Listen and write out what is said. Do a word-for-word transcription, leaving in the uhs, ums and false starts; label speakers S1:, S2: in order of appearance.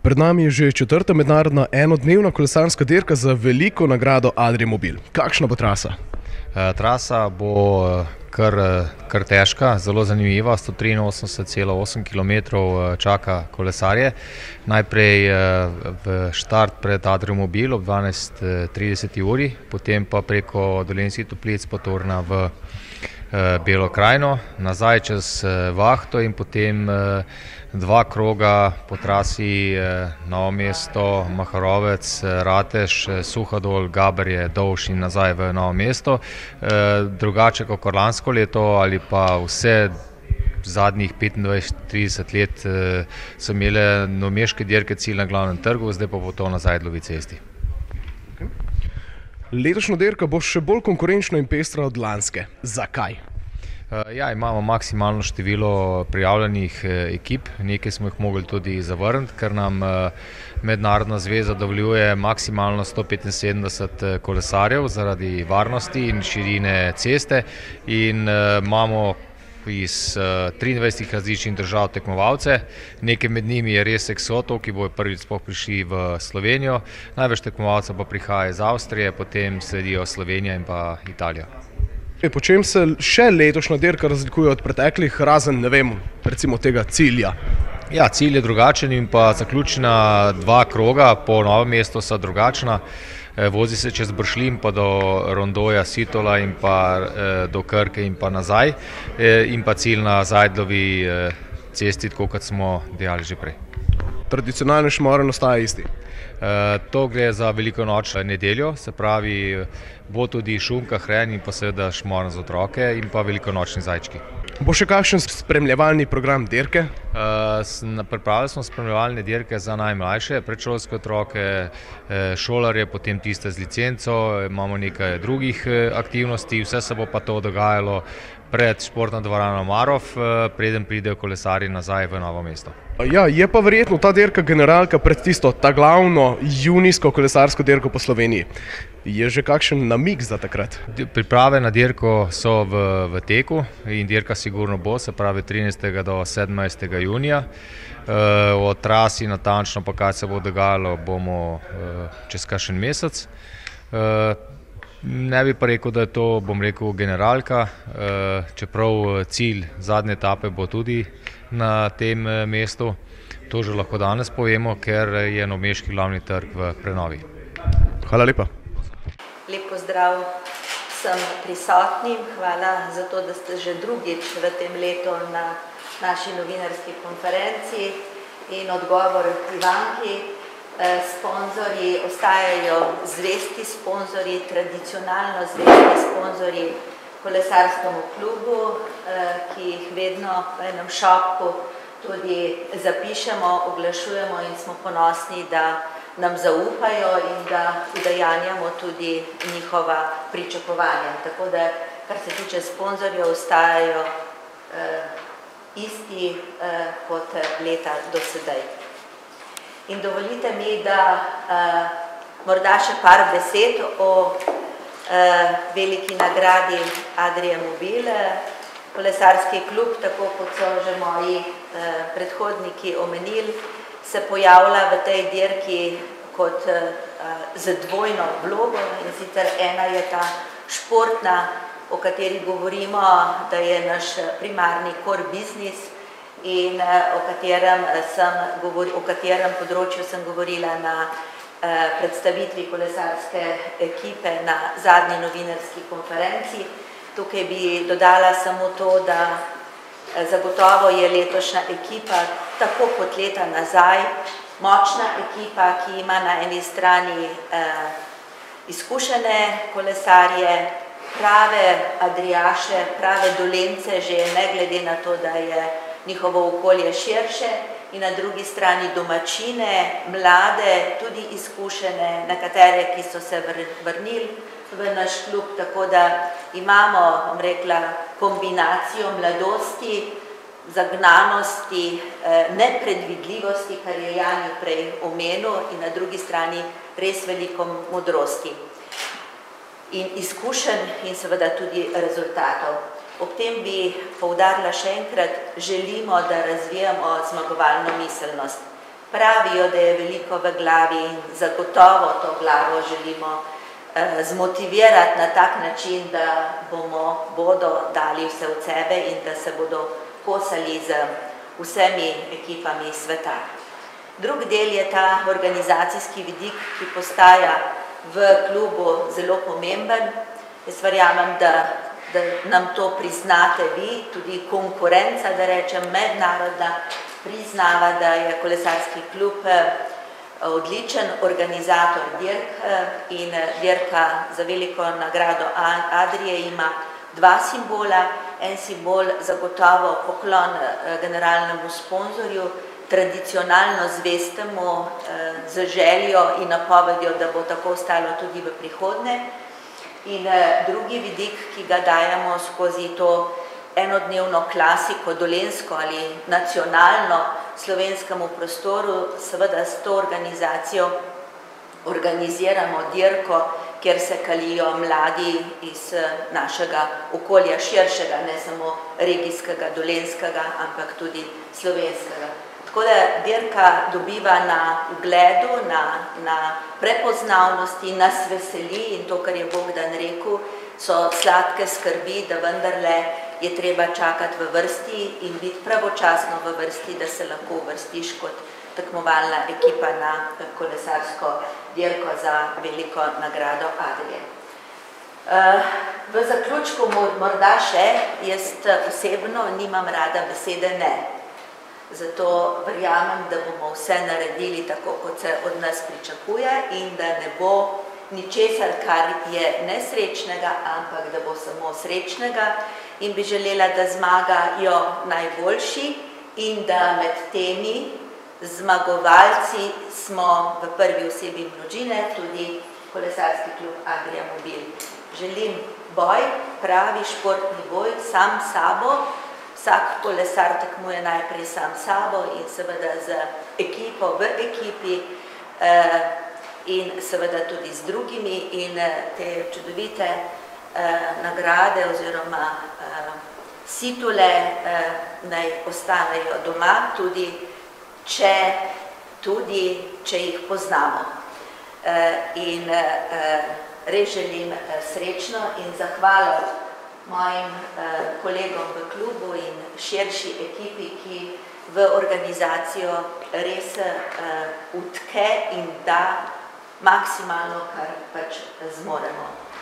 S1: Pred nami je že četrta mednarodna enodnevna kolesarska dirka za veliko nagrado Adria Mobil. Kakšna bo trasa?
S2: Trasa bo kar, kar težka, zelo zanimiva, sto triinosemdeset cela osem kilometrov čaka kolesarje. Najprej v štart pred Adrio Mobil ob dvanajst trideset uri, potem pa preko Dolenjskih Toplic potorna v Belo krajino, nazaj čez Vahto in potem dva kroga po trasi Novo mesto, Maharovec, Ratež, Suhadol, Gaberje, Dolž in nazaj v Novo mesto. Drugače kot lansko leto ali pa vse zadnjih petindvajset trideset let so imele novomeške dirke cilj na glavnem trgu, zdaj pa bo to na Zajdlovi cesti.
S1: Letošnja dirka bo še bolj konkurenčna in pestra od lanske. Zakaj?
S2: Ja, imamo maksimalno število prijavljenih ekip, nekaj smo jih mogli tudi zavrniti, ker nam Mednarodna zveza dovoljuje maksimalno sto petinsedemdeset kolesarjev zaradi varnosti in širine ceste in imamo iz triindvajsetih različnih držav tekmovalce. Nekaj med njimi je res eksotov, ki bojo prvič sploh prišli v Slovenijo. Največ tekmovalcev pa prihaja iz Avstrije, potem sledijo Slovenija in pa Italija.
S1: Po čem se še letošnja dirka razlikuje od preteklih, razen, ne vem, recimo tega cilja?
S2: Ja, cilj je drugačen in pa zaključena dva kroga po Novem mestu so drugačna. Vozi se čez Bršljin pa do Rondoja, Sitola in pa do Krke in pa nazaj in pa cilj na Zajdlovi cesti, tako kot smo dejali že prej.
S1: Tradicionalni šmoren ostaja isti?
S2: To gre za velikonočno nedeljo, se pravi bo tudi šunka, hren in pa seveda šmoren za otroke in pa velikonočni zajčki.
S1: Bo še kakšen spremljevalni program dirke?
S2: Pripravili smo spremljevalne dirke za najmlajše, predšolske otroke, šolarje, potem tiste z licenco, imamo nekaj drugih aktivnosti, vse se bo pa to dogajalo pred športno dvorano Marof, preden pridejo kolesarji nazaj v Novo mesto.
S1: Ja, je pa verjetno ta dirka generalka pred tisto, ta glavno junijsko kolesarsko dirko po Sloveniji. Je že kakšen namig za takrat?
S2: Priprave na dirko so v, v teku in dirka sigurno bo, se pravi trinajstega do sedemnajstega junija. O trasi natančno pa kaj se bo dogajalo, bomo čez kakšen mesec. Ne bi pa rekel, da je to, bom rekel, generalka, čeprav cilj zadnje etape bo tudi na tem mestu. To že lahko danes povemo, ker je novomeški glavni trg v prenovi.
S1: Hvala lepa.
S3: Lep pozdrav vsem prisotnim. Hvala za to, da ste že drugič v tem letu na naši novinarski konferenci in odgovor Ivanki. Sponzorji ostajajo zvesti sponzorji, tradicionalno zvesti sponzorji kolesarskemu klubu, ki jih vedno v enem šopku tudi zapišemo, oglašujemo in smo ponosni, da nam zaupajo in da udejanjamo tudi njihova pričakovanja. Tako da, kar se tiče sponzorjev, ostajajo isti kot leta do sedaj. In dovolite mi, da uh, morda še par besed o uh, veliki nagradi Adria Mobil. Kolesarski klub, tako kot so že moji uh, predhodniki omenili, se pojavlja v tej dirki kot uh, z dvojno vlogo in sicer ena je ta športna, o kateri govorimo, da je naš primarni core business, in o katerem, sem, o katerem področju sem govorila na predstavitvi kolesarske ekipe na zadnji novinarski konferenci. Tukaj bi dodala samo to, da zagotovo je letošnja ekipa, tako kot leta nazaj, močna ekipa, ki ima na eni strani izkušene kolesarje, prave adrijaše, prave dolence, že ne glede na to, da je njihovo okolje širše in na drugi strani domačine, mlade, tudi izkušene, nekatere, ki so se vrnili v naš klub, tako da imamo, bom rekla, kombinacijo mladosti, zagnanosti, nepredvidljivosti, kar je Jani prej omenil, in na drugi strani res veliko modrosti in izkušenj in seveda tudi rezultatov. Ob tem bi poudarila še enkrat, želimo, da razvijamo zmagovalno miselnost. pravijo, da je veliko v glavi in zagotovo to glavo želimo zmotivirati na tak način, da bomo, bodo dali vse od sebe in da se bodo kosali z vsemi ekipami sveta. Drug del je ta organizacijski vidik, ki postaja v klubu zelo pomemben. Jaz verjamem, da, da nam to priznate vi, tudi konkurenca, da rečem, mednarodna, priznava, da je kolesarski klub odličen organizator dirk in dirka za veliko nagrado Adrie ima dva simbola. En simbol zagotovo poklon generalnemu sponzorju, tradicionalno zvestemu z željo in napovedjo, da bo tako ostalo tudi v prihodnje. In drugi vidik, ki ga dajemo skozi to enodnevno klasiko, dolensko ali nacionalno slovenskemu prostoru, seveda s to organizacijo organiziramo dirko, kjer se kalijo mladi iz našega okolja širšega, ne samo regijskega, dolenskega, ampak tudi slovenskega. Tako da dirka dobiva na ugledu, na, na prepoznavnosti, nas veseli in to, kar je Bogdan rekel, so sladke skrbi, da vendarle je treba čakati v vrsti in biti pravočasno v vrsti, da se lahko vrstiš kot tekmovalna ekipa na kolesarsko dirko za veliko nagrado Adrie. V zaključku morda še, jaz osebno nimam rada besede ne. Zato verjamem, da bomo vse naredili tako, kot se od nas pričakuje in da ne bo ničesar, kar je nesrečnega, ampak da bo samo srečnega in bi želela, da zmagajo najboljši in da med temi zmagovalci smo v prvi osebi množine, tudi kolesarski klub Adria Mobil. Želim boj, pravi športni boj, sam sabo. Vsak kolesar tekmuje najprej sam sabo in seveda z ekipo v ekipi in seveda tudi z drugimi in te čudovite nagrade oziroma situle naj ostanejo doma, tudi če, tudi, če jih poznamo. In res želim srečno in zahvalo mojim kolegom v klubu in širši ekipi, ki v organizacijo res utke in da maksimalno, kar pač zmoremo.